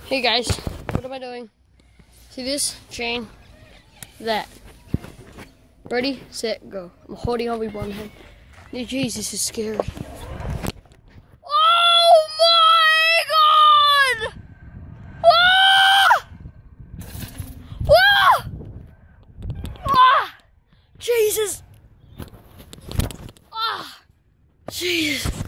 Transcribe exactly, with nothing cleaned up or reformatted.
Hey guys, what am I doing? See this chain? That. Ready, set, go. I'm holding on with one hand. Jeez, this is scary. Oh my God! Ah! Ah! Ah! Jesus! Ah! Jesus!